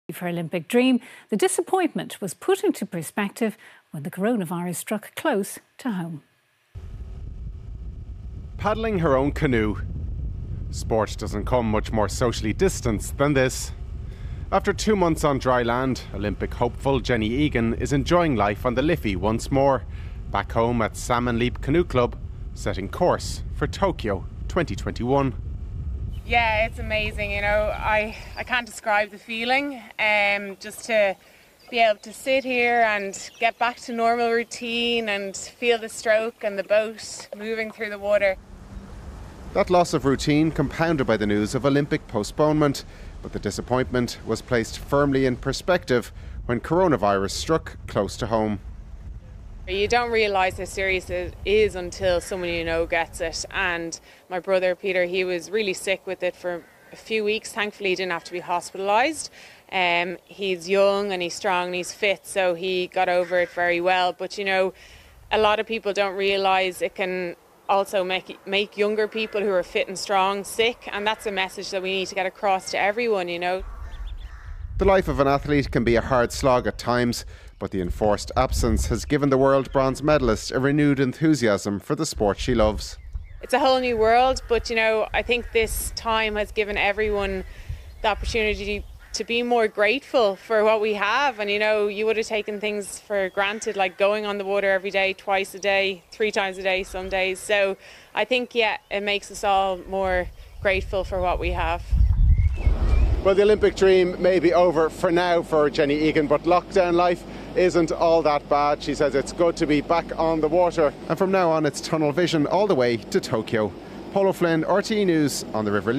For her Olympic dream, the disappointment was put into perspective when the coronavirus struck close to home. Paddling her own canoe. Sport doesn't come much more socially distanced than this. After 2 months on dry land, Olympic hopeful Jenny Egan is enjoying life on the Liffey once more, back home at Salmon Leap Canoe Club, setting course for Tokyo 2021. Yeah, it's amazing, you know, I can't describe the feeling, just to be able to sit here and get back to normal routine and feel the stroke and the boat moving through the water. That loss of routine compounded by the news of Olympic postponement, but the disappointment was placed firmly in perspective when coronavirus struck close to home. You don't realise how serious it is until someone you know gets it, and my brother Peter, he was really sick with it for a few weeks. Thankfully he didn't have to be hospitalised. He's young and he's strong and he's fit, so he got over it very well. But you know, a lot of people don't realise it can also make younger people who are fit and strong sick, and that's a message that we need to get across to everyone, you know. The life of an athlete can be a hard slog at times, but the enforced absence has given the world bronze medalist a renewed enthusiasm for the sport she loves. It's a whole new world, but you know, I think this time has given everyone the opportunity to be more grateful for what we have. And you know, you would have taken things for granted, like going on the water every day, twice a day, 3 times a day some days. So I think, yeah, it makes us all more grateful for what we have. Well, the Olympic dream may be over for now for Jenny Egan, but lockdown life isn't all that bad. She says it's good to be back on the water, and from now on it's tunnel vision all the way to Tokyo. Paul O'Flynn, RTE News on the River.